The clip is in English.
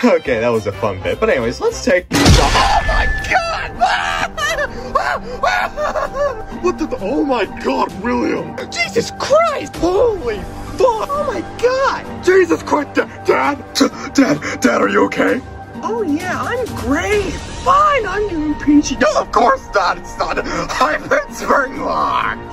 Okay, that was a fun bit. But anyways, let's take these off. Oh my god! What the? Oh my god, William! Jesus Christ! Holy fuck! Oh my god! Jesus Christ! Dad, are you okay? Oh yeah, I'm great. Fine, I'm doing peachy. No, of course not. It's not. I'm in Springlock.